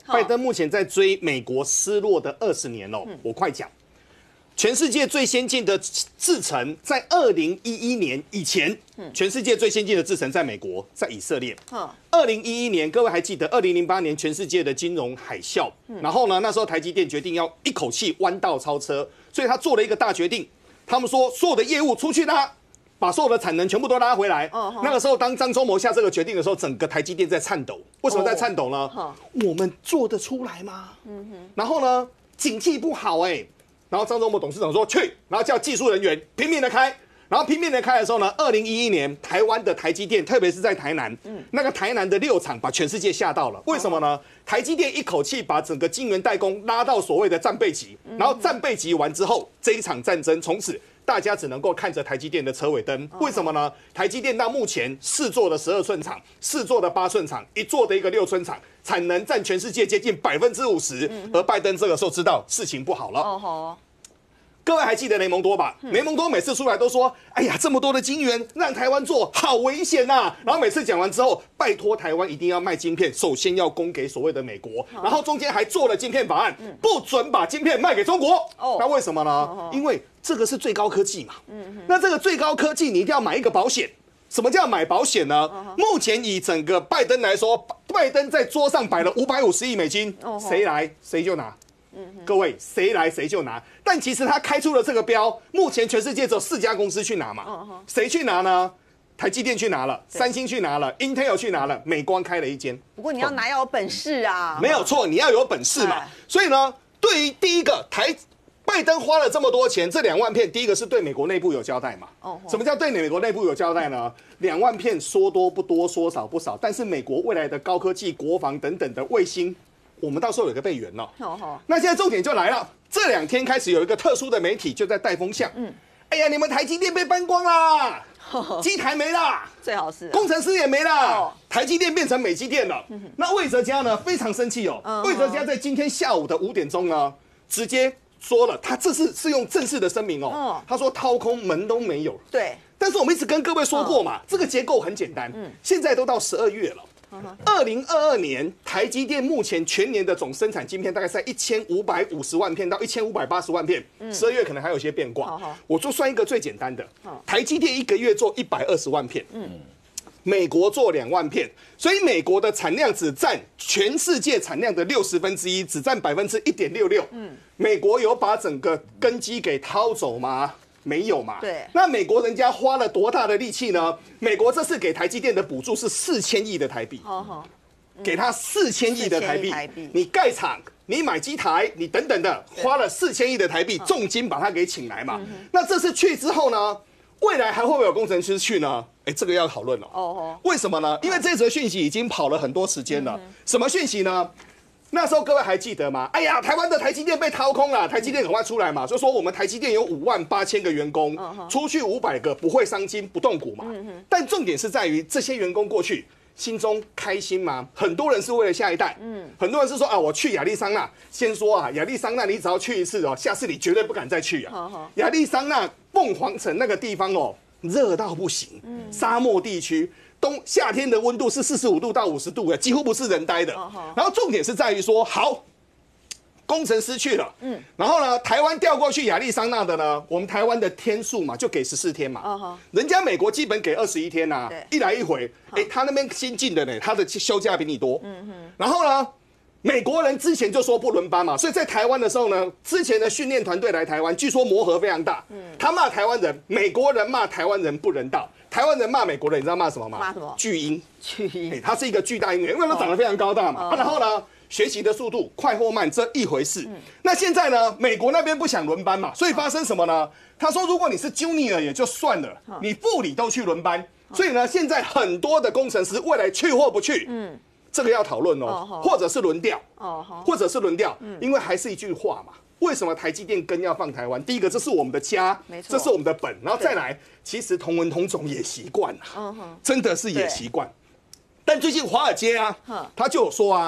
拜登目前在追美国失落的20年哦。我快讲，全世界最先进的制程在2011年以前，全世界最先进的制程在美国，在以色列。2011年，各位还记得2008年全世界的金融海啸，然后呢，那时候台积电决定要一口气弯道超车，所以他做了一个大决定，他们说所有的业务出去拉。把所有的产能全部都拉回来。那个时候，当张忠谋下这个决定的时候，整个台积电在颤抖。为什么在颤抖呢？我们做得出来吗？然后呢，景气不好然后张忠谋董事长说去，然后叫技术人员拼命的开。然后拼命的开的时候呢，2011年台湾的台积电，特别是在台南，那个台南的6厂把全世界吓到了。为什么呢？台积电一口气把整个晶圆代工拉到所谓的战备级，然后战备级完之后，这一场战争从此。大家只能够看着台积电的车尾灯，为什么呢？台积电到目前4座的12寸厂，4座的8寸厂，1座的一个6寸厂，产能占全世界接近50%。而拜登这个时候知道事情不好了。各位还记得雷蒙多吧？雷蒙多每次出来都说：“哎呀，这么多的晶圆让台湾做，好危险呐！”然后每次讲完之后，拜托台湾一定要卖晶片，首先要供给所谓的美国，然后中间还做了晶片法案，不准把晶片卖给中国。那为什么呢？因为这个是最高科技嘛。那这个最高科技你一定要买一个保险。什么叫买保险呢？目前以整个拜登来说，拜登在桌上摆了550亿美金，谁来谁就拿。各位，谁来谁就拿。但其实他开出了这个标，目前全世界只有4家公司去拿嘛。谁去拿呢？台积电去拿了，三星去拿了 ，Intel 去拿了，美光开了一间。 不过你要拿要有本事啊。 没有错，你要有本事嘛。所以呢，对于第一个拜登花了这么多钱，这2万片，第一个是对美国内部有交代嘛。什么叫对美国内部有交代呢？2万片说多不多，说少不少，但是美国未来的高科技、国防等等的卫星。我们到时候有个备援了。那现在重点就来了，这2天开始有一个特殊的媒体就在带风向。哎呀，你们台积电被搬光啦，机台没啦， 最好是工程师也没啦，台积电变成美积电了。那魏哲家呢非常生气哦。魏哲家在今天下午的5点钟呢，直接说了，他这是用正式的声明哦。他说掏空门都没有。 对。 但是我们一直跟各位说过嘛，这个结构很简单。现在都到12月了。2022年，台积电目前全年的总生产晶片大概在1550万片到1580万片，12月可能还有些变卦。我就算一个最简单的，台积电1个月做120万片，美国做2万片，所以美国的产量只占全世界产量的1/60，只占1.66%。美国有把整个根基给掏走吗？没有嘛？ 对。 那美国人家花了多大的力气呢？美国这次给台积电的补助是4000亿的台币，给他4000亿的台币。你盖厂，你买机台，你等等的，花了4000亿的台币，重金把他给请来嘛。那这次去之后呢，未来还会不会有工程师去呢？这个要讨论了。为什么呢？因为这则讯息已经跑了很多时间了。什么讯息呢？那时候各位还记得吗？哎呀，台湾的台积电被掏空了，台积电赶快出来嘛，就说我们台积电有58000个员工，出去500个不会伤筋不动骨嘛。但重点是在于这些员工过去心中开心吗？很多人是为了下一代，很多人是说啊，我去亚利桑那，先说啊，亚利桑那你只要去一次哦，下次你绝对不敢再去啊。亚利桑那凤凰城那个地方哦，热到不行，沙漠地区。夏天的温度是45度到50度，几乎不是人待的。然后重点是在于说，好，工程师去了，然后呢，台湾调过去亚利桑那的呢，我们台湾的天数嘛，就给14天嘛，人家美国基本给21天呐，一来一回，他那边新进的呢，他的休假比你多，然后呢。美国人之前就说不轮班嘛，所以在台湾的时候呢，之前的训练团队来台湾，据说磨合非常大。他骂台湾人，美国人骂台湾人不人道，台湾人骂美国人，你知道骂什么吗？ 骂什么？ 巨婴。 巨婴。 它是一个巨大婴儿，因为它长得非常高大嘛。然后呢，学习的速度快或慢这一回事。那现在呢，美国那边不想轮班嘛，所以发生什么呢？他说，如果你是 Junior 也就算了，你副理都去轮班，所以呢，现在很多的工程师未来去或不去，这个要讨论哦，或者是轮调，或者是轮调，因为还是一句话嘛。为什么台积电更要放台湾？第一个，这是我们的家，这是我们的本，然后再来，其实同文同种也习惯了，真的是也习惯。但最近华尔街啊，他就有说啊，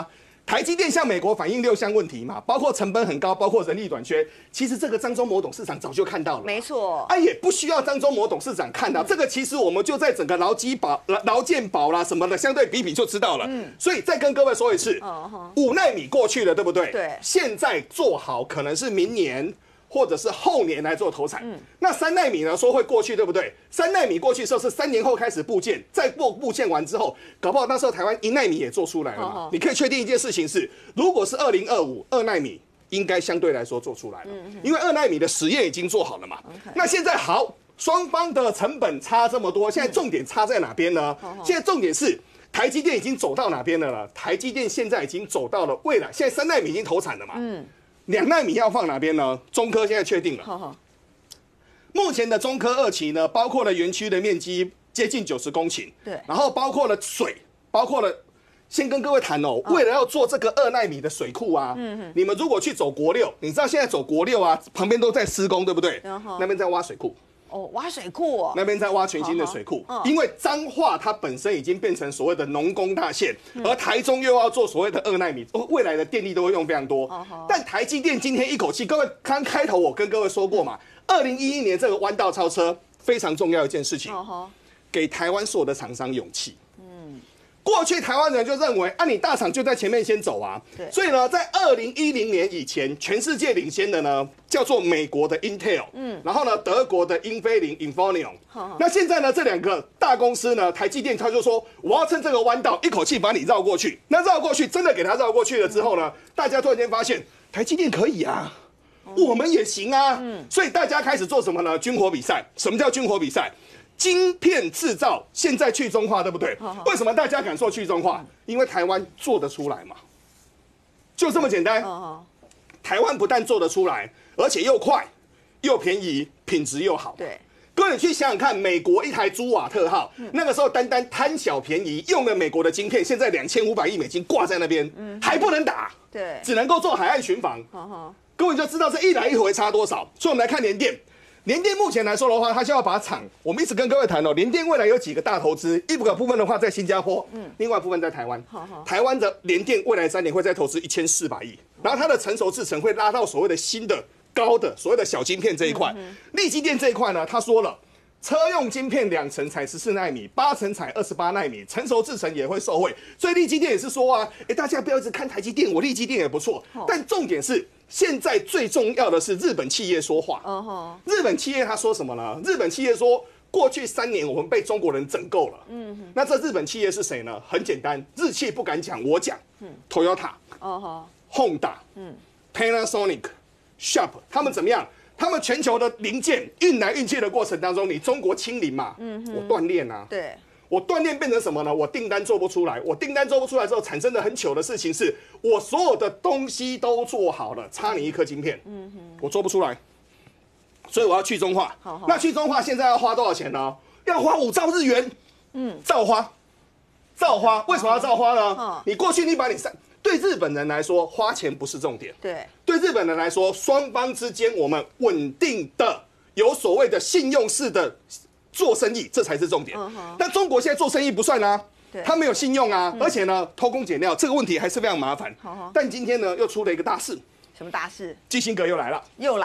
台积电向美国反映6项问题嘛，包括成本很高，包括人力短缺。其实这个张忠谋董事长早就看到了， 没错， 也不需要张忠谋董事长看到这个，其实我们就在整个劳健保啦什么的相对比就知道了。所以再跟各位说一次，5奈米过去了，对不对？ 对， 现在做好可能是明年。或者是后年来做投产，那3奈米呢？说会过去，对不对？3奈米过去的时候是3年后开始部件，再部件完之后，搞不好那时候台湾1奈米也做出来了嘛。你可以确定一件事情是，如果是2025 2奈米，应该相对来说做出来了，因为2奈米的实验已经做好了嘛。那现在好，双方的成本差这么多，现在重点差在哪边呢？现在重点是。台积电已经走到哪边了？台积电现在已经走到了未来，现在3奈米已经投产了嘛。2奈米要放哪边呢？中科现在确定了。目前的中科2期呢，包括了园区的面积接近90公顷， 对， 然后包括了水，包括了，先跟各位谈哦，为了要做这个2奈米的水库啊，你们如果去走国6，你知道现在走国6啊，旁边都在施工，对不对？那边在挖水库。 挖水库哦， 那边在挖全新的水库，因为彰化它本身已经变成所谓的农工大县，而台中又要做所谓的2奈米，未来的电力都会用非常多。但台积电今天一口气，各位刚开头我跟各位说过嘛，2011年这个弯道超车非常重要一件事情，给台湾所有的厂商勇气。过去台湾人就认为，你大厂就在前面先走啊，所以呢，在2010年以前，全世界领先的呢叫做美国的 Intel，然后呢德国的英飞凌 Infineon，那现在呢这2个大公司呢，台积电他就说我要趁这个弯道一口气把你绕过去，那绕过去真的给他绕过去了之后呢，大家突然间发现台积电可以啊，我们也行啊，所以大家开始做什么呢？军火比赛。什么叫军火比赛？晶片制造现在去中化，对不对？为什么大家敢说去中化？因为台湾做得出来嘛，就这么简单。台湾不但做得出来，而且又快、又便宜、品质又好。 对， 各位你去想想看，美国一台朱瓦特号，那个时候单贪小便宜，用了美国的晶片，现在2500亿美金挂在那边，还不能打， 对， 只能够做海岸巡防。各位就知道这一来一回差多少。所以我们来看联电。联电目前来说的话，它就要把厂，我们一直跟各位谈哦，联电未来有几个大投资，一个部分的话在新加坡，另外一部分在台湾。台湾的联电未来3年会再投资1400亿，然后它的成熟制程会拉到所谓的新的高的所谓的小晶片这一块。力积电这一块呢，他说了，车用晶片2层采14奈米，8层采28奈米，成熟制程也会受惠。所以力积电也是说啊，大家不要一直看台积电，我力积电也不错，但重点是。现在最重要的是日本企业说话。日本企业他说什么呢？日本企业说，过去3年我们被中国人整够了。那这日本企业是谁呢？很简单，日企不敢讲，我讲。Toyota、Honda、Panasonic、Sharp， 他们怎么样？他们全球的零件运来运去的过程当中，你中国清零嘛？我锻炼啊。 对。 我锻炼变成什么呢？我订单做不出来，我订单做不出来之后，产生的很糗的事情是，我所有的东西都做好了，差你一颗晶片，我做不出来，所以我要去中化。那去中化现在要花多少钱呢？要花5兆日元，造花，为什么要造花呢？你过去你把你对日本人来说，花钱不是重点，对日本人来说，双方之间我们稳定的有所谓的信用式的。做生意这才是重点，但中国现在做生意不算啊，他没有信用啊，而且呢偷工减料这个问题还是非常麻烦。但今天呢又出了一个大事， 什么大事？ 基辛格又来了，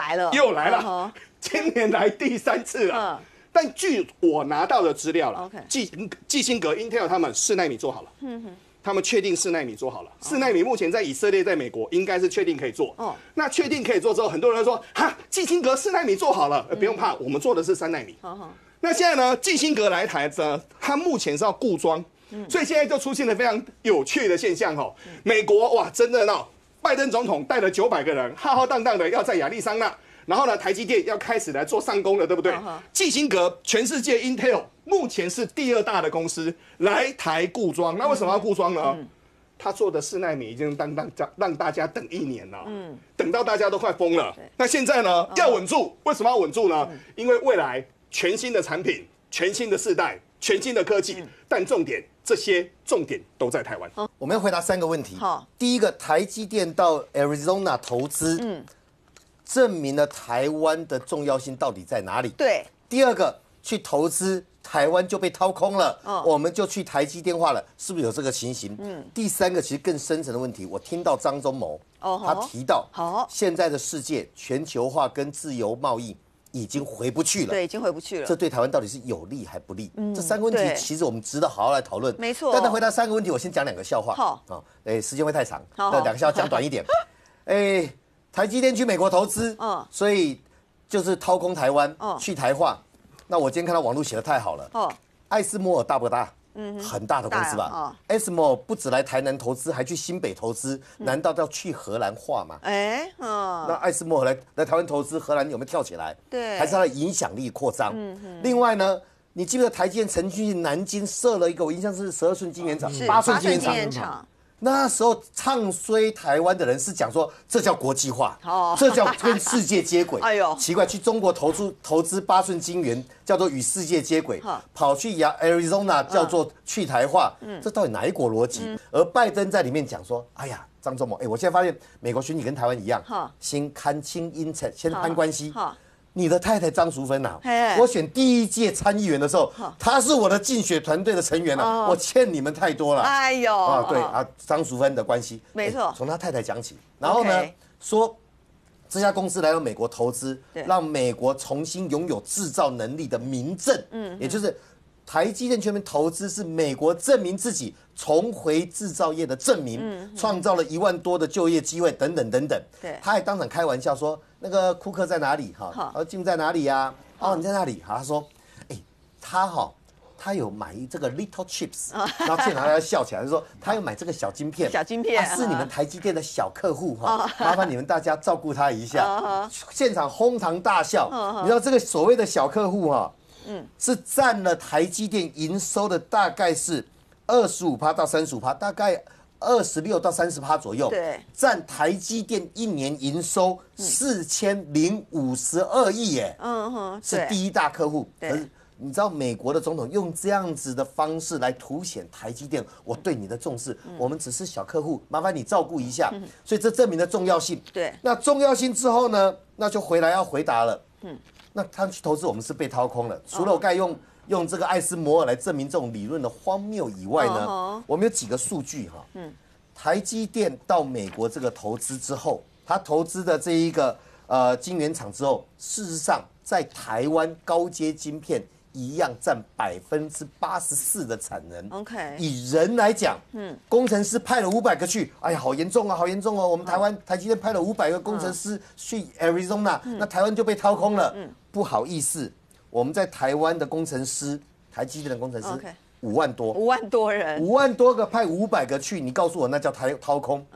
今年来第3次了。但据我拿到的资料了，基辛格 Intel 他们4奈米做好了，他们确定4奈米做好了，4奈米目前在以色列、在美国应该是确定可以做。那确定可以做之后，很多人说哈，基辛格4奈米做好了，不用怕，我们做的是3奈米。那现在呢？基辛格来台呢，他目前是要固装，所以现在就出现了非常有趣的现象哦。美国哇，真的闹，拜登总统带了900个人，浩浩荡荡的要在亚利桑那，然后呢，台积电要开始来做上攻了，对不对？基辛格全世界 Intel 目前是第2大的公司来台固装，那为什么要固装呢？他做的4奈米已经让大家等1年了，等到大家都快疯了。那现在呢，要稳住，为什么要稳住呢？因为未来。全新的产品、全新的世代、全新的科技，但这些重点都在台湾。 我们要回答3个问题。第一个，台积电到 Arizona 投资，证明了台湾的重要性到底在哪里？ 对。 第二个，去投资台湾就被掏空了，我们就去台积电化了，是不是有这个情形？第三个其实更深层的问题，我听到张忠谋他提到，现在的世界全球化跟自由贸易已经回不去了， 对，已经回不去了。 这对台湾到底是有利还不利？这三个问题其实我们值得好好来讨论。 没错。 但在回答三个问题，我先讲2个笑话。好，时间会太长，那2个笑话讲短一点。台积电去美国投资，所以就是掏空台湾，去台化。那我今天看到网络写的太好了，艾斯摩尔大不大？很大的公司吧。艾斯摩尔不止来台南投资，还去新北投资，难道要去荷兰化吗？那艾斯摩尔来台湾投资，荷兰有没有跳起来？ 对， 还是它的影响力扩张？另外呢，你记不记得台积电曾经去南京设了一个，我印象是12寸晶圆厂、8寸晶圆厂。那时候唱衰台湾的人是讲说，这叫国际化，这叫跟世界接轨。哎呦，奇怪，去中国投资8寸晶圆，叫做与世界接轨；跑去Arizona 叫做去台化，这到底哪一国逻辑？而拜登在里面讲说，哎呀，张忠谋，我现在发现美国选举跟台湾一样，先看清因策，先攀关系。你的太太张淑芬啊，我选第1届参议员的时候，她是我的竞选团队的成员啊，我欠你们太多了。哎呦，对啊，张淑芬的关系， 没错， 从她太太讲起，然后呢，说这家公司来到美国投资，让美国重新拥有制造能力的明证，也就是台积电全面投资是美国证明自己重回制造业的证明，创造了1万多的就业机会等等等等。对，他还当场开玩笑说，那个库克在哪里？哈，Jim在哪里呀？你在哪里？他说，他有买这个 Little Chips， 然后现场他笑起来，就说他有买这个小晶片，是你们台积电的小客户哈，麻烦你们大家照顾他一下。现场哄堂大笑。你知道这个所谓的小客户哈？是占了台积电营收的大概是25%到35%，大概26%到30%左右。对，占台积电1年营收4052亿耶。是第1大客户。可是你知道美国的总统用这样子的方式来凸显台积电我对你的重视，我们只是小客户，麻烦你照顾一下。所以这证明了重要性。对，那重要性之后呢，那就回来要回答了。那他去投资，我们是被掏空了。除了我该用这个艾斯摩尔来证明这种理论的荒谬以外呢，我们有几个数据哈。台积电到美国这个投资之后，他投资的这一个晶圆厂之后，事实上在台湾高阶晶片一样占84%的产能。OK， 以人来讲，工程师派了500个去，哎呀，好严重啊，好严重哦！我们台积电派了500个工程师去 Arizona，那台湾就被掏空了。不好意思，我们在台湾的工程师，台积电的工程师5万多 ，5万多人 ，5万多个派500个去，你告诉我那叫掏空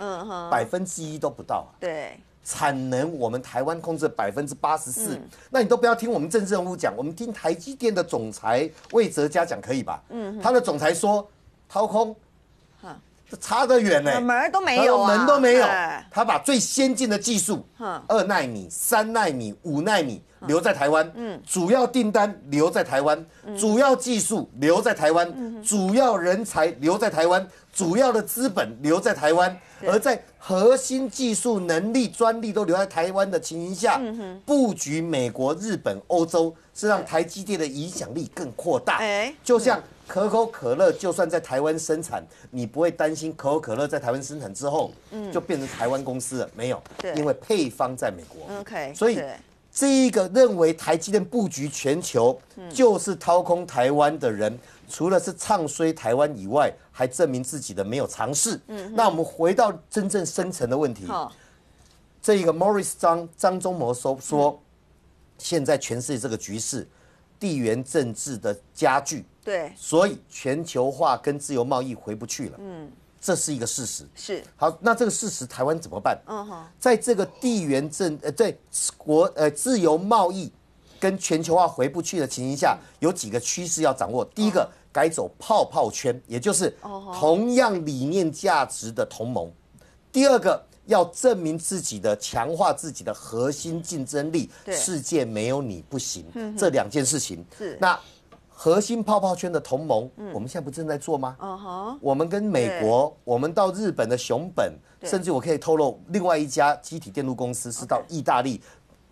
？1%都不到。对。产能我们台湾控制84%，那你都不要听我们政治人物讲，我们听台积电的总裁魏哲嘉讲可以吧？他的总裁说掏空，差得远呢， 门都没有， 门都没有。他把最先进的技术，2奈米、3奈米、5奈米留在台湾，主要订单留在台湾，主要技术留在台湾，主要人才留在台湾，主要的资本留在台湾。而在核心技术能力、专利都留在台湾的情形下，布局美国、日本、欧洲，是让台积电的影响力更扩大。就像可口可乐，就算在台湾生产，你不会担心可口可乐在台湾生产之后，就变成台湾公司了，没有，因为配方在美国。所以这一个认为台积电布局全球就是掏空台湾的人，除了是唱衰台湾以外，还证明自己的没有尝试。那我们回到真正深层的问题，这一个 Morris 张忠谋说，现在全世界这个局势，地缘政治的加剧，对，所以全球化跟自由贸易回不去了。这是一个事实。是好，那这个事实台湾怎么办？在这个地缘自由贸易跟全球化回不去的情形下，有几个趋势要掌握。第一个，改走泡泡圈，也就是同样理念价值的同盟。第二个，要证明自己的，强化自己的核心竞争力，世界没有你不行。这2件事情。那核心泡泡圈的同盟，我们现在不正在做吗？我们跟美国，我们到日本的熊本，甚至我可以透露，另外一家机体电路公司是到意大利。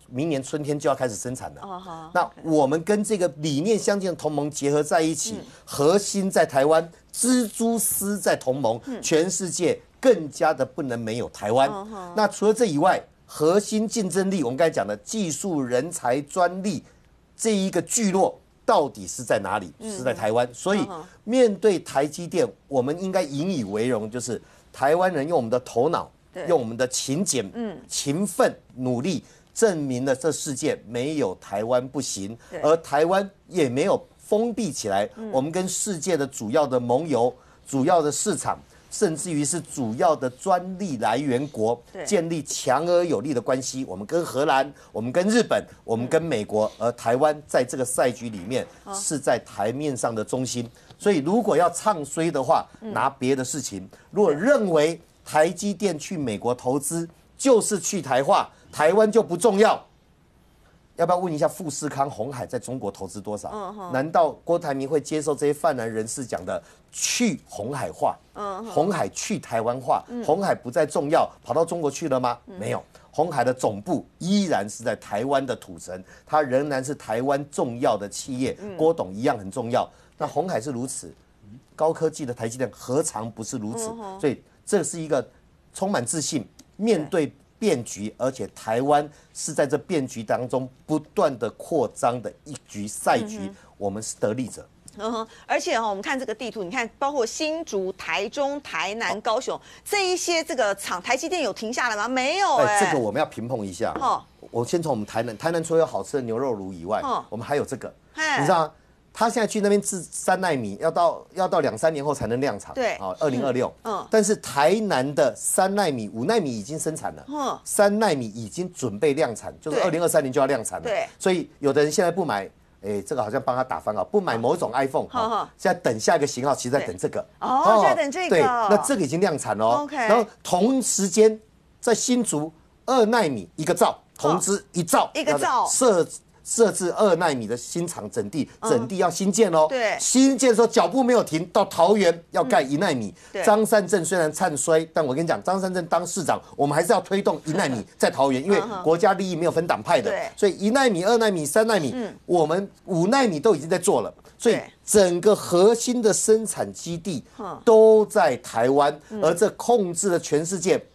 明年春天就要开始生产了。那我们跟这个理念相近的同盟结合在一起，核心在台湾，蜘蛛丝在同盟，全世界更加的不能没有台湾。那除了这以外，核心竞争力，我们刚才讲的技术、人才、专利这一个聚落。到底是在哪里？是在台湾。所以面对台积电，我们应该引以为荣，就是台湾人用我们的头脑，用我们的勤俭、勤奋、努力，证明了这世界没有台湾不行，而台湾也没有封闭起来。我们跟世界的主要的盟友、主要的市场，甚至于是主要的专利来源国，建立强而有力的关系。我们跟荷兰，我们跟日本，我们跟美国，而台湾在这个赛局里面是在台面上的中心。所以如果要唱衰的话，拿别的事情；如果认为台积电去美国投资就是去台化，台湾就不重要。要不要问一下富士康、鸿海在中国投资多少？难道郭台铭会接受这些泛蓝人士讲的去鸿海化？鸿海去台湾化，鸿海不再重要，跑到中国去了吗？没有，鸿海的总部依然是在台湾的土城，它仍然是台湾重要的企业，郭董一样很重要。那鸿海是如此，高科技的台积电何尝不是如此？所以这是一个充满自信面对变局，而且台湾是在这变局当中不断的扩张的一局赛局，我们是得利者。 而且我们看这个地图，你看包括新竹、台中、台南、高雄这一些这个厂，台积电有停下来吗？没有这个我们要评碰一下。我先从我们台南除了有好吃的牛肉炉以外，我们还有这个，你知道吗？他现在去那边制3奈米，要到2-3年后才能量产。 对 ，2026。但是台南的3奈米、5奈米已经生产了，3奈米已经准备量产，就是2023年就要量产了。 对， 所以有的人现在不买，这个好像帮他打番号，不买某种 iPhone，现在等下一个型号，其实在等这个。 现在等这个。 对，那这个已经量产了。 OK。 然后同时间在新竹2奈米1个兆，投资1兆 ，1个兆设置2奈米的新厂整地要新建哦。 对， 新建的时候脚步没有停，到桃园要盖1奈米。张善政虽然唱衰，但我跟你讲，张善政当市长，我们还是要推动1奈米在桃园，因为国家利益没有分党派的。所以1奈米、2奈米、3奈米，我们5奈米都已经在做了。所以整个核心的生产基地都在台湾，而这控制了全世界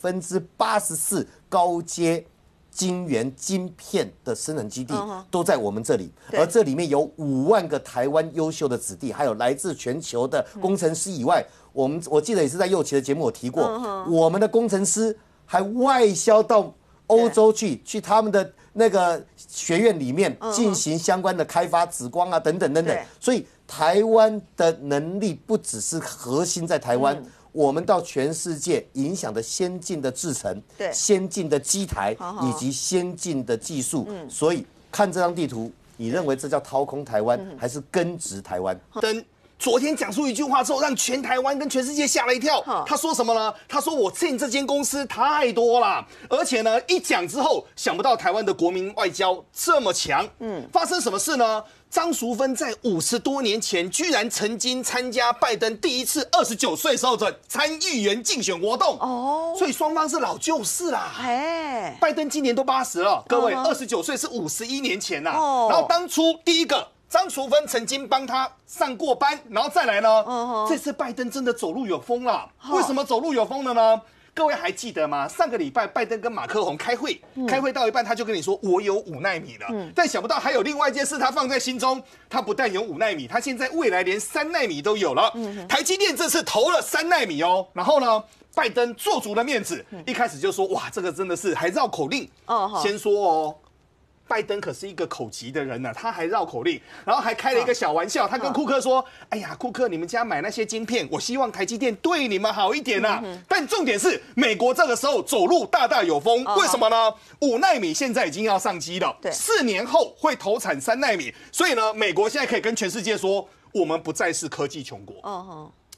84%高阶晶圆晶片的生产基地都在我们这里，而这里面有5万个台湾优秀的子弟，还有来自全球的工程师以外，我记得也是在右期的节目我提过，我们的工程师还外销到欧洲去他们的那个学院里面进行相关的开发，紫光啊等等等等，所以台湾的能力不只是核心在台湾。我们到全世界影响的先进的制程、先进的机台以及先进的技术，所以看这张地图，你认为这叫掏空台湾，还是根植台湾？ 昨天讲出一句话之后，让全台湾跟全世界吓了一跳。他说什么呢？他说我进这间公司太多了，而且呢，一讲之后，想不到台湾的国民外交这么强。发生什么事呢？张淑芬在50多年前，居然曾经参加拜登第一次29岁时候的参议员竞选活动。所以双方是老旧识啦。拜登今年都80了，各位，29岁是51年前啦。然后当初第一个。张淑芬曾经帮他上过班，然后再来呢，这次拜登真的走路有风了。为什么走路有风了呢？各位还记得吗？上个礼拜拜登跟马克宏开会，开会到一半他就跟你说我有5奈米了，但想不到还有另外一件事他放在心中，他不但有5奈米，他现在未来连3奈米都有了。台积电这次投了3奈米哦，然后呢？拜登做足了面子，一开始就说哇，这个真的是还绕口令。先说哦。拜登可是一个口急的人呢，他还绕口令，然后还开了一个小玩笑，他跟库克说：“哎呀，库克，你们家买那些晶片，我希望台积电对你们好一点呐。”但重点是，美国这个时候走路大大有风，为什么呢？5奈米现在已经要上机了，4年后会投产3奈米，所以呢，美国现在可以跟全世界说，我们不再是科技穷国。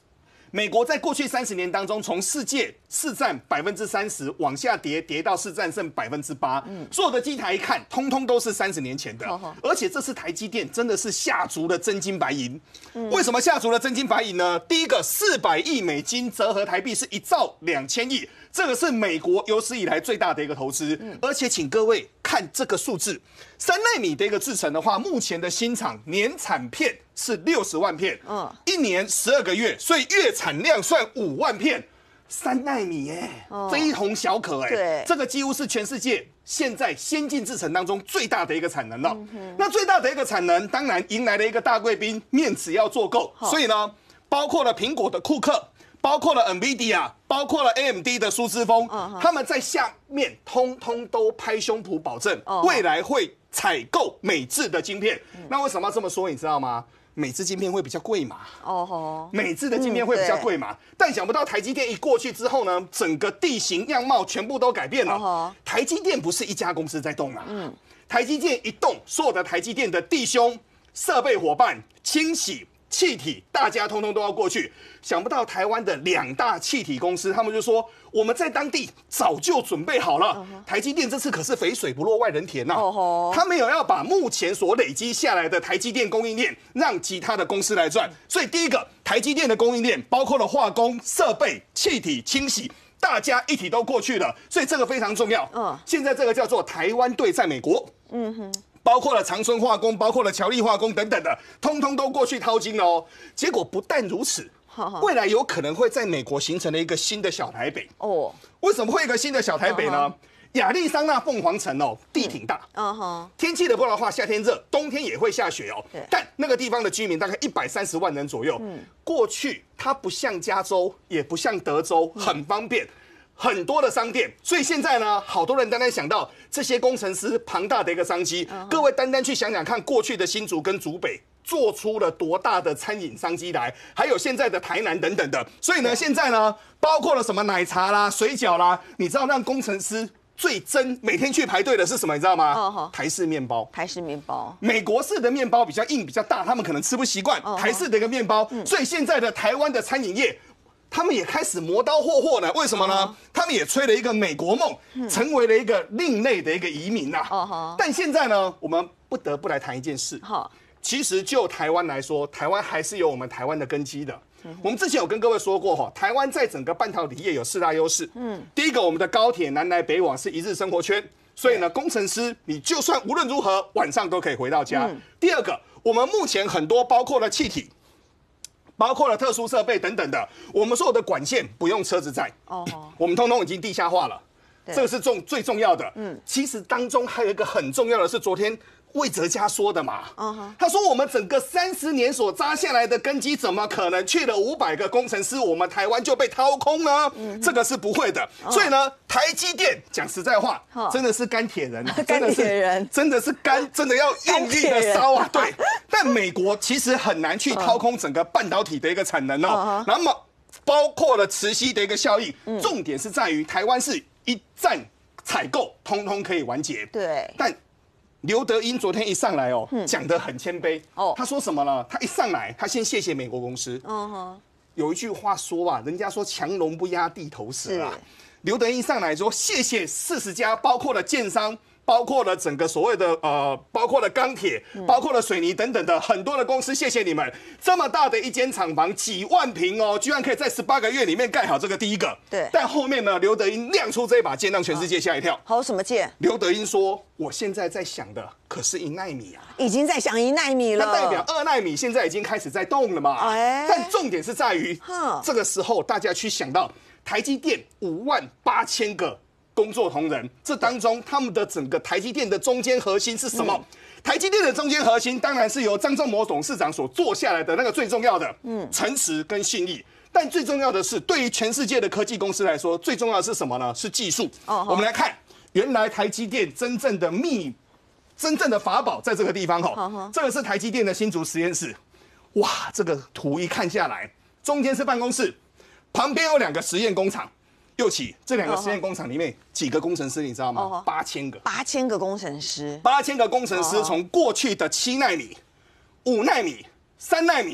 美国在过去30年当中，从世界市占30%往下跌到市占剩8%。所有的机台一看，通通都是30年前的。而且这次台积电真的是下足了真金白银。为什么下足了真金白银呢？第一个，400亿美金折合台币是1兆2000亿，这个是美国有史以来最大的一个投资。而且请各位看这个数字，3奈米的一个制程的话，目前的新厂年产片是60万片，1年12个月，所以月产量算5万片，3奈米耶，非同小可哎， 对， 这个几乎是全世界现在先进制程当中最大的一个产能了。那最大的一个产能，当然迎来了一个大贵宾，面子要做够，所以呢，包括了苹果的库克，包括了 NVIDIA， 包括了 AMD 的苏姿丰，他们在下面通通都拍胸脯保证，未来会采购美制的晶片。那为什么要这么说？你知道吗？美制晶片会比较贵嘛？美制的晶片会比较贵嘛？但想不到台积电一过去之后呢，整个地形样貌全部都改变了。台积电不是一家公司在动啊，台积电一动，所有的台积电的弟兄、设备伙伴、清洗、气体，大家通通都要过去。想不到台湾的2大气体公司，他们就说我们在当地早就准备好了。台积电这次可是肥水不落外人田呐，他没有要把目前所累积下来的台积电供应链让其他的公司来赚。所以第一个，台积电的供应链包括了化工、设备、气体、清洗，大家一起都过去了，所以这个非常重要。现在这个叫做台湾队在美国。包括了长春化工，包括了侨立化工等等的，通通都过去掏金了哦。结果不但如此，未来有可能会在美国形成了一个新的小台北哦。为什么会有一个新的小台北呢？亚利桑那凤凰城哦，地挺大，天气的话，夏天热，冬天也会下雪哦。但那个地方的居民大概130万人左右。过去它不像加州，也不像德州，很方便。很多的商店，所以现在呢，好多人单单想到这些工程师庞大的一个商机。各位单单去想想看，过去的新竹跟竹北做出了多大的餐饮商机来，还有现在的台南等等的。所以呢，现在呢，包括了什么奶茶啦、水饺啦，你知道让工程师最每天去排队的是什么？你知道吗？台式面包。 台式面包， 美国式的面包比较硬、比较大，他们可能吃不习惯。台式的一个面包，所以现在的台湾的餐饮业，他们也开始磨刀霍霍了。为什么呢？他们也吹了一个美国梦，成为了一个另类的一个移民呐。但现在呢，我们不得不来谈一件事。其实就台湾来说，台湾还是有我们台湾的根基的。我们之前有跟各位说过，台湾在整个半导体业有4大优势。第一个，我们的高铁南来北往是一日生活圈，所以呢，工程师你就算无论如何晚上都可以回到家。第二个，我们目前很多包括了气体，包括了特殊设备等等的，我们所有的管线不用车子载，我们通通已经地下化了，这个是最重要的。其实当中还有一个很重要的是，昨天魏哲家说的嘛，他说我们整个30年所扎下来的根基，怎么可能去了500个工程师，我们台湾就被掏空呢？这个是不会的。所以呢，台积电讲实在话，真的是干铁人， 干铁人， 真的是真的要用力的烧啊！对，但美国其实很难去掏空整个半导体的一个产能哦。那么包括了磁吸的一个效应，重点是在于台湾是一站采购，通通可以完结。 对， 但刘德英昨天一上来哦，讲得很谦卑。他说什么呢？他一上来，他先谢谢美国公司。有一句话说啊，人家说强龙不压地头蛇啊。刘德英上来说，谢谢40家，包括了建商，包括了整个所谓的包括了钢铁，包括了水泥等等的很多的公司，谢谢你们这么大的一间厂房，几万坪哦，居然可以在18个月里面盖好这个第一个。 对。 但后面呢，刘德英亮出这一把剑，让全世界吓一跳。 好，什么剑？ 刘德英说，我现在在想的可是1奈米啊， 已经在想1奈米了。 那代表2奈米现在已经开始在动了嘛？但重点是在于，这个时候大家去想到台积电58000个工作同仁，这当中他们的整个台积电的中间核心是什么？台积电的中间核心当然是由张忠谋董事长所做下来的那个最重要的，诚实跟信义。但最重要的是，对于全世界的科技公司来说，最重要的是什么呢？是技术。我们来看，原来台积电真正的法宝在这个地方哦。这个是台积电的新竹实验室。哇，这个图一看下来，中间是办公室，旁边有2个实验工厂。又起这2个实验工厂里面几个工程师你知道吗？8000个 ，8000个工程师 ，8000个工程师从过去的7奈米、5奈米、3奈米、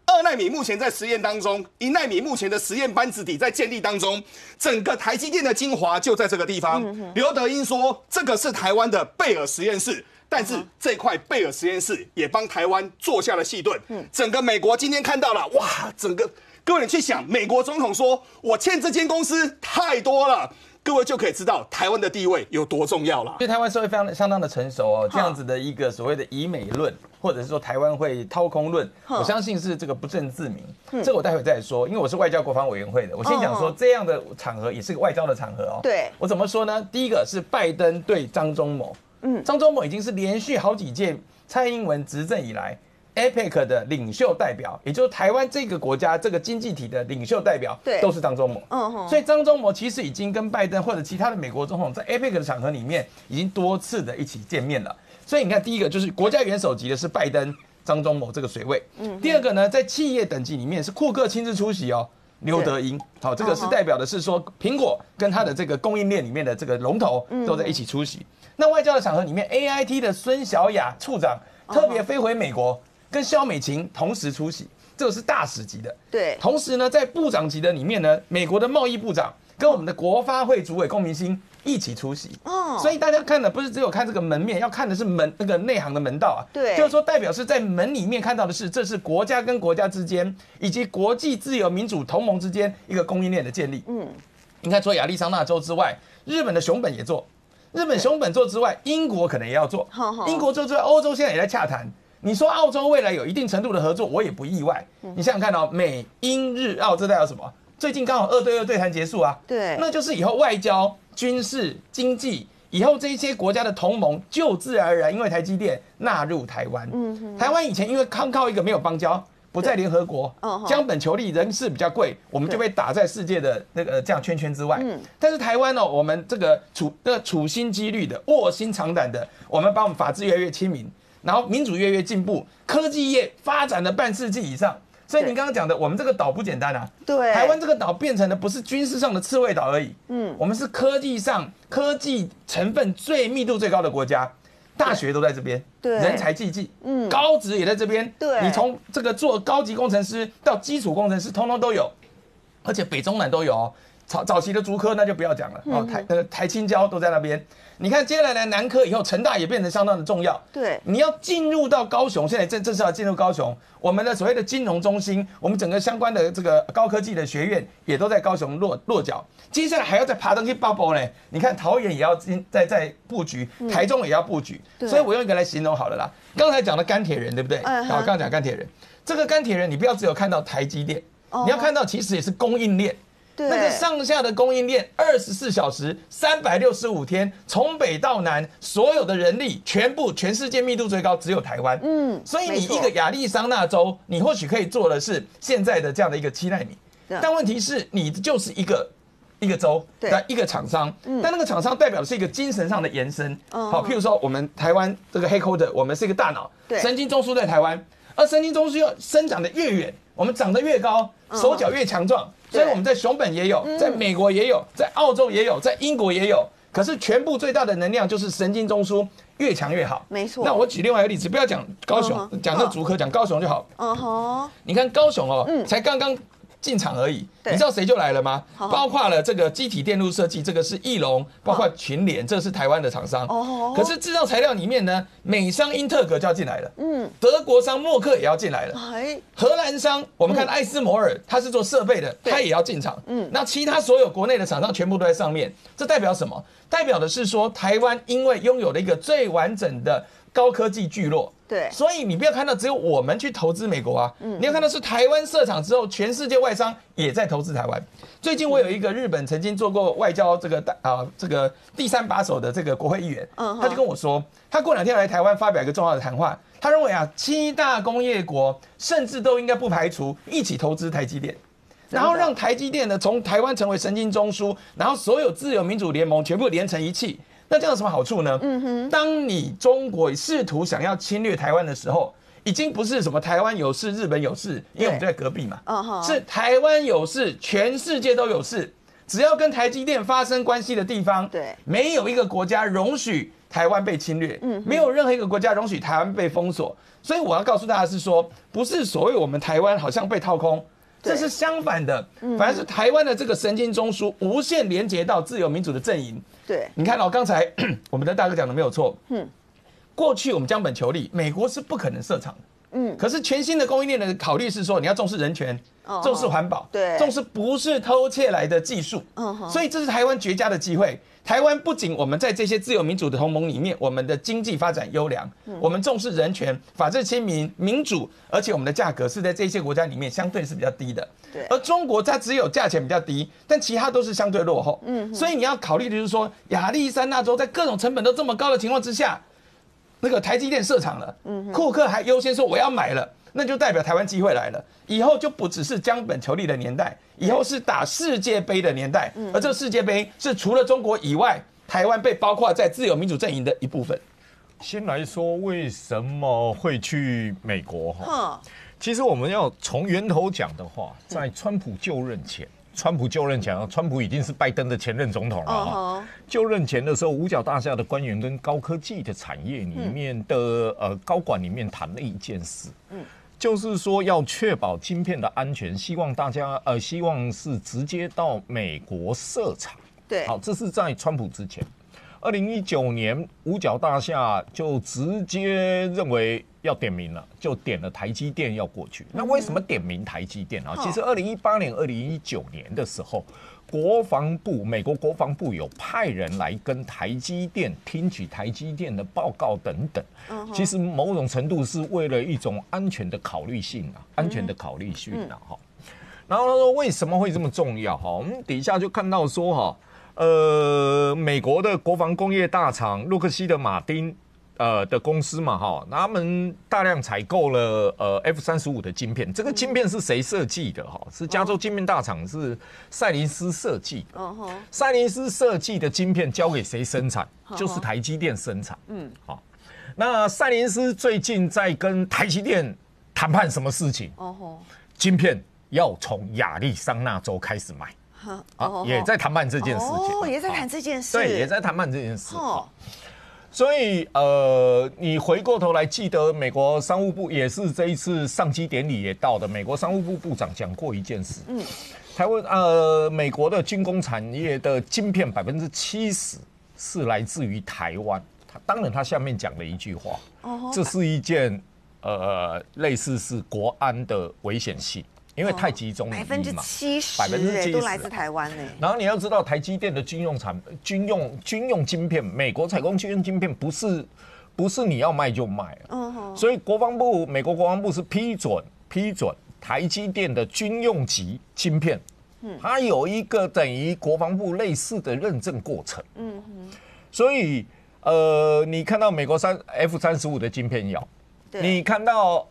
2奈米目前在实验当中，1奈米目前的实验班子底在建立当中，整个台积电的精华就在这个地方。刘德英说，这个是台湾的贝尔实验室。但是这块贝尔实验室也帮台湾做下了细盾。整个美国今天看到了，哇，各位你去想，美国总统说，我欠这间公司太多了。各位就可以知道台湾的地位有多重要了。 因为台湾社会相当的成熟哦，这样子的一个所谓的以美论，或者是说台湾会掏空论，我相信是这个不证自明。这个我待会再说，因为我是外交国防委员会的，我先讲说这样的场合也是个外交的场合哦。 对， 我怎么说呢？第一个是拜登对张忠谋，张忠谋已经是连续好几届蔡英文执政以来 APEC 的领袖代表，也就是台湾这个国家这个经济体的领袖代表，都是张忠谋。所以张忠谋其实已经跟拜登或者其他的美国总统在 APEC 的场合里面已经多次的一起见面了。所以你看，第一个就是国家元首级的是拜登、张忠谋这个水位。第二个呢，在企业等级里面是库克亲自出席哦。刘德英，好，这个是代表的是说苹果跟它的这个供应链里面的这个龙头都在一起出席。那外交的场合里面 ，AIT 的孙小雅处长特别飞回美国，跟萧美琴同时出席，这个是大使级的。 对， 同时呢，在部长级的里面呢，美国的贸易部长跟我们的国发会主委龚明鑫一起出席。所以大家看的不是只有看这个门面，要看的是那个内行的门道啊。 对， 就是说代表是在门里面看到的是，这是国家跟国家之间，以及国际自由民主同盟之间一个供应链的建立。你看，除了亚利桑那州之外，日本的熊本也做。日本熊本做之外，英国可能也要做。英国做之外，欧洲现在也在洽谈。你说澳洲未来有一定程度的合作，我也不意外。你想想看哦，美英日澳这代表什么？最近刚好2对2对谈结束啊。对，那就是以后外交、军事、经济，以后这些国家的同盟就自然而然因为台积电纳入台湾。台湾以前因为靠一个没有邦交，不在联合国，将本求利，人事比较贵，我们就被打在世界的那个这样圈圈之外。但是台湾呢，我们这个处心积虑的、卧薪尝胆的，我们把我们法治越来越亲民，然后民主越来越进步，科技业发展了半世纪以上。所以您刚刚讲的，我们这个岛不简单啊。对，台湾这个岛变成的不是军事上的刺猬岛而已。我们是科技成分密度最高的国家。大学都在这边，人才济济，高职也在这边，你从这个做高级工程师到基础工程师，通通都有，而且北中南都有哦。早期的竹科那就不要讲了哦，台清交都在那边。你看接下来南科以后，成大也变得相当的重要。对，你要进入到高雄，现在正式要进入高雄，我们的所谓的金融中心，我们整个相关的这个高科技的学院也都在高雄落脚。接下来还要再爬上去 bubble 呢。你看桃园也要在布局，台中也要布局。所以我用一个来形容好了啦。刚才讲的钢铁人，对不对？好，刚刚讲钢铁人，这个钢铁人你不要只有看到台积电，你要看到其实也是供应链。那个上下的供应链24小时365天，从北到南，所有的人力全世界密度最高只有台湾。所以你一个亚利桑那州，你或许可以做的是现在的这样的一个7奈米，但问题是你就是一个州的一个厂商，但那个厂商代表的是一个精神上的延伸。好，譬如说我们台湾这个 headquarter， 我们是一个大脑，神经中枢在台湾，而神经中枢要生长的越远，我们长得越高，手脚越强壮。所以我们在熊本也有，在美国也有，在澳洲也有，在英国也有。可是全部最大的能量就是神经中枢越强越好。没错。那我举另外一个例子，不要讲高雄，讲那竹科，讲高雄就好。你看高雄哦，才刚刚进场而已。你知道谁就来了吗？包括了这个机体电路设计，这个是翼龙，包括群联，这是台湾的厂商。可是制造材料里面呢，美商英特格就要进来了。德国商默克也要进来了。荷兰商我们看艾斯摩尔，他是做设备的，他也要进场。那其他所有国内的厂商全部都在上面。这代表什么？代表的是说，台湾因为拥有了一个最完整的高科技聚落。对，所以你不要看到只有我们去投资美国啊，你要看到是台湾设厂之后，全世界外商也在投资台湾。最近我有一个日本曾经做过外交这个第3把手的这个国会议员，他就跟我说，他过2天来台湾发表一个重要的谈话，他认为啊，7大工业国甚至都应该不排除一起投资台积电。然后让台积电呢从台湾成为神经中枢，然后所有自由民主联盟全部连成一气。那这样有什么好处呢？当你中国试图想要侵略台湾的时候，已经不是什么台湾有事、日本有事，因为我们就在隔壁嘛，是台湾有事，全世界都有事。 只要跟台积电发生关系的地方， 对， 没有一个国家容许台湾被侵略，没有任何一个国家容许台湾被封锁。所以我要告诉大家是说，不是所谓我们台湾好像被掏空，这是相反的，反而是台湾的这个神经中枢无限连接到自由民主的阵营。 对， 你看刚才我们的大哥讲的没有错，过去我们将本求利，美国是不可能设厂的，可是全新的供应链的考虑是说，你要重视人权，重视环保， 对， 重视不是偷窃来的技术，所以这是台湾绝佳的机会。台湾不仅我们在这些自由民主的同盟里面，我们的经济发展优良，我们重视人权、法治亲民、民主，而且我们的价格是在这些国家里面相对是比较低的。 对， 而中国它只有价钱比较低，但其他都是相对落后。所以你要考虑的就是说，亚利桑那州在各种成本都这么高的情况之下，那个台积电设厂了，库克还优先说我要买了。那就代表台湾机会来了，以后就不只是将本求利的年代，以后是打世界杯的年代，而这个世界杯是除了中国以外，台湾被包括在自由民主阵营的一部分。 先来说为什么会去美国哈？其实我们要从源头讲的话，在川普就任前。川普已经是拜登的前任总统了。就任前的时候，五角大厦的官员跟高科技的产业里面的高管里面谈了一件事，就是说要确保晶片的安全，希望大家希望是直接到美国设厂。 对， 好，这是在川普之前。2019年，五角大厦就直接认为要点名了，就点了台积电要过去。那为什么点名台积电啊？其实2018年、2019年的时候，美国国防部有派人来跟台积电听取台积电的报告等等。其实某种程度是为了一种安全的考虑性哈。然后他说为什么会这么重要哈？我们底下就看到说哈。美国的国防工业大厂洛克希德马丁的公司嘛哈，他们大量采购了F-35的晶片。这个晶片是谁设计的哈？是加州晶片大厂是赛灵思设计的。赛灵思设计的晶片交给谁生产？就是台积电生产。好，那赛灵思最近在跟台积电谈判什么事情？晶片要从亚利桑那州开始买。也在谈判这件事情， 也在谈这件事， 对，也在谈判这件事。所以你回过头来记得，美国商务部也是这一次上机典礼也到的，美国商务部部长讲过一件事，台湾美国的军工产业的晶片70%是来自于台湾。当然，他下面讲了一句话，这是一件类似是国安的危险性。因为太集中了 ，70%都来自台湾呢。 然后你要知道，台积电的军用晶片，美国采购军用晶片不是你要卖就卖所以美国国防部是批准台积电的军用级晶片，它有一个等于国防部类似的认证过程。所以你看到美国F-35的晶片要，你看到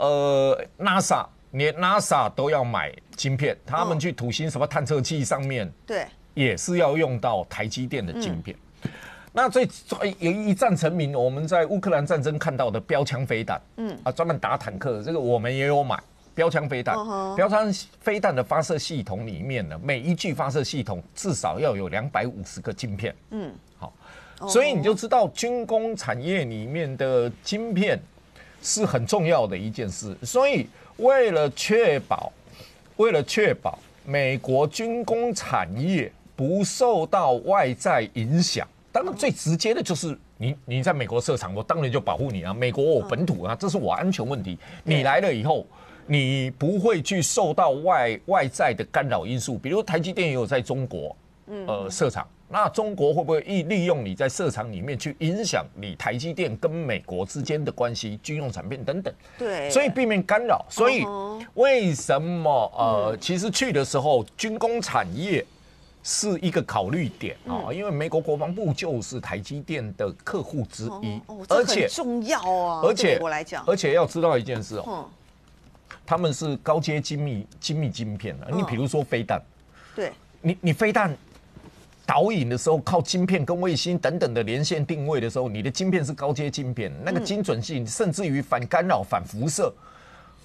NASA。连 NASA 都要买晶片，他们去土星什么探测器上面， 对， 也是要用到台积电的晶片。那有一战成名，我们在乌克兰战争看到的标枪飞弹，专门打坦克，这个我们也有买标枪飞弹。标枪飞弹的发射系统里面呢，每一具发射系统至少要有250个晶片。好，所以你就知道军工产业里面的晶片是很重要的一件事，所以。为了确保美国军工产业不受到外在影响，当然最直接的就是你在美国设厂，我当然就保护你啊。美国我本土啊，这是我安全问题。你来了以后，你不会去受到外在的干扰因素，比如台积电也有在中国设厂。那中国会不会利用你在设厂里面去影响你台积电跟美国之间的关系、军用产品等等？ 对， 所以避免干扰。所以为什么其实去的时候，军工产业是一个考虑点啊，因为美国国防部就是台积电的客户之一， 而且很重要啊。 而且对美国来讲， 而且要知道一件事他们是高阶精密晶片的。你比如说飞弹， 对， 你飞弹。导引的时候，靠晶片跟卫星等等的连线定位的时候，你的晶片是高阶晶片，那个精准性甚至于反干扰、反辐射，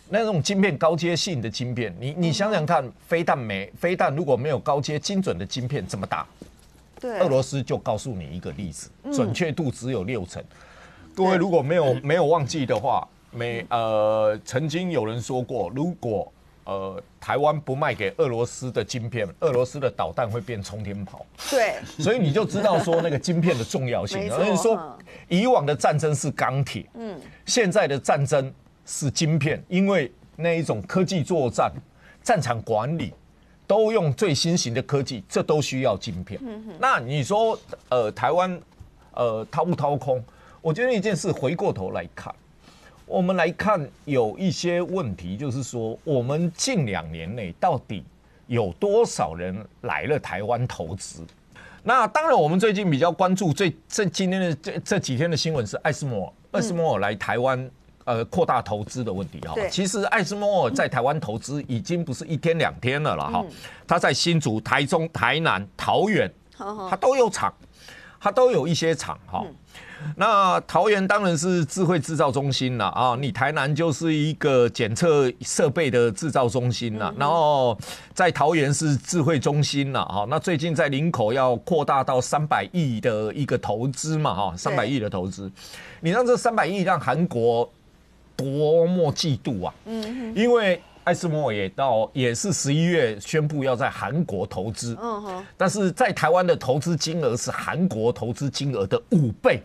那种晶片高阶性的晶片，你想想看，飞弹如果没有高阶精准的晶片怎么打？ 对， 俄罗斯就告诉你一个例子，准确度只有60%。各位如果没有忘记的话，曾经有人说过，如果台湾不卖给俄罗斯的晶片，俄罗斯的导弹会变冲天炮。 对， 所以你就知道说那个晶片的重要性。而且说以往的战争是钢铁，现在的战争是晶片，因为那一种科技作战、战场管理都用最新型的科技，这都需要晶片。那你说台湾掏不掏空？我觉得一件事，回过头来看。我们来看有一些问题，就是说，我们近2年内到底有多少人来了台湾投资？那当然，我们最近比较关注今天的这几天的新闻是艾斯摩尔来台湾扩大投资的问题哈。其实艾斯摩尔在台湾投资已经不是1天2天了啦哈，他在新竹、台中、台南、桃园，他都有厂，他都有一些厂哈。那桃园当然是智慧制造中心啦啊，你台南就是一个检测设备的制造中心啦，然后在桃园是智慧中心啦啊。那最近在林口要扩大到300亿的一个投资嘛哈，300亿的投资，你让这300亿让韩国多么嫉妒啊！因为艾斯摩尔也是11月宣布要在韩国投资，但是在台湾的投资金额是韩国投资金额的5倍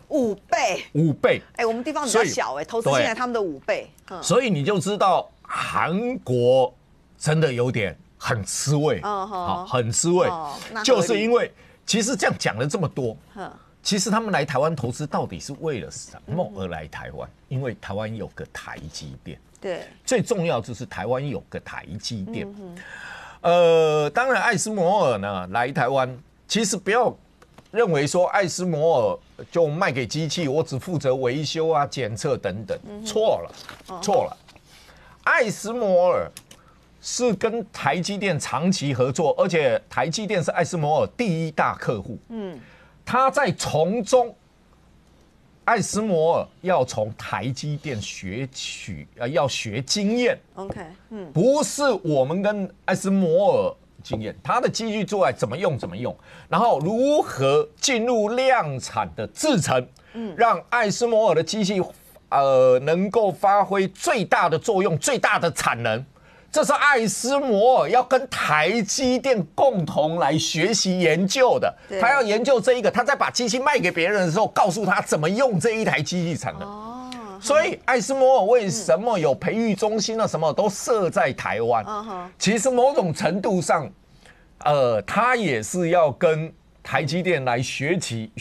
，5倍。 哎，我们地方比较小投资进来他们的5倍， 所以你就知道韩国真的有点很吃味，很吃味，就是因为其实这样讲了这么多，其实他们来台湾投资到底是为了什么而来台湾？因为台湾有个台积电。 对， 最重要就是台湾有个台积电。当然艾斯摩尔呢来台湾，其实不要认为说艾斯摩尔就卖给机器，我只负责维修啊、检测等等，错了。艾斯摩尔是跟台积电长期合作，而且台积电是艾斯摩尔第1大客户。他在从中。艾斯摩尔要从台积电要学经验 ，OK， 不是我们跟艾斯摩尔经验，他的机具做来怎么用，然后如何进入量产的制程，让艾斯摩尔的机器能够发挥最大的作用、最大的产能。这是艾斯摩尔要跟台积电共同来学习研究的，他要研究这一个，他在把机器卖给别人的时候，告诉他怎么用这一台机器产能。所以艾斯摩尔为什么有培育中心啊，什么都设在台湾？其实某种程度上，他也是要跟台积电来学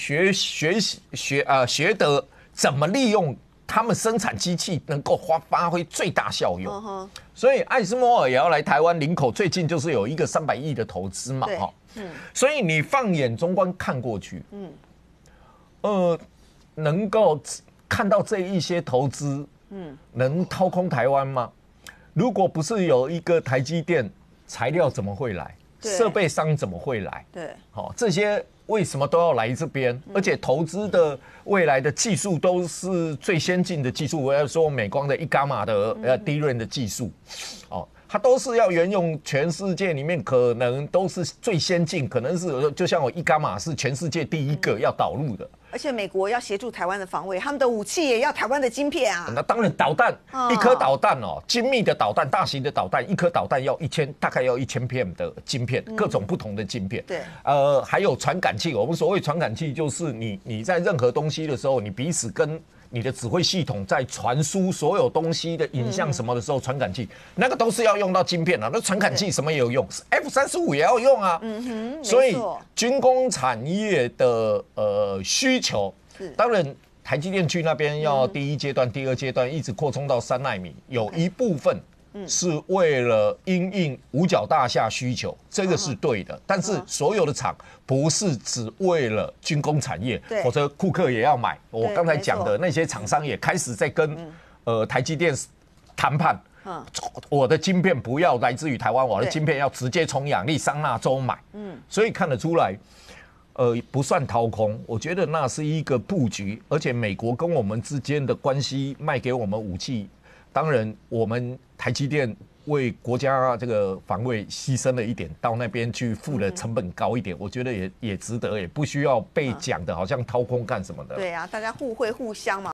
得怎么利用。他们生产机器能够发挥最大效用，所以艾斯摩尔也要来台湾林口，最近就是有一个300亿的投资嘛，所以你放眼中观看过去，能够看到这一些投资，能掏空台湾吗？如果不是有一个台积电，材料怎么会来？设备商怎么会来？ 对， 这些。为什么都要来这边？而且投资的未来的技术都是最先进的技术。我要说美光的1伽马的DRAM的技术，它都是要沿用全世界里面可能都是最先进，可能是就像我1伽马是全世界第1个要导入的。 而且美国要协助台湾的防卫，他们的武器也要台湾的晶片啊。 那当然，导弹1颗导弹精密的导弹、大型的导弹，1颗导弹要大概要1000片的晶片，各种不同的晶片。 对， 还有传感器。我们所谓传感器，就是你在任何东西的时候，你彼此跟你的指挥系统在传输所有东西的影像什么的时候，传感器那个都是要用到晶片的。那传感器什么也有用，F-35也要用啊。所以军工产业的需求，当然台积电去那边要第1阶段、第2阶段一直扩充到3奈米，有一部分是为了因应五角大厦需求，这个是对的。但是所有的厂不是只为了军工产业，否则库克也要买。我刚才讲的那些厂商也开始在跟台积电谈判。我的晶片不要来自于台湾，我的晶片要直接从亚利桑那州买。所以看得出来。不算掏空，我觉得那是一个布局，而且美国跟我们之间的关系，卖给我们武器， 当然我们台积电为国家这个防卫牺牲了一点，到那边去付的成本高一点，我觉得也值得，也不需要被讲的好像掏空干什么的。 对啊，大家互惠互相嘛。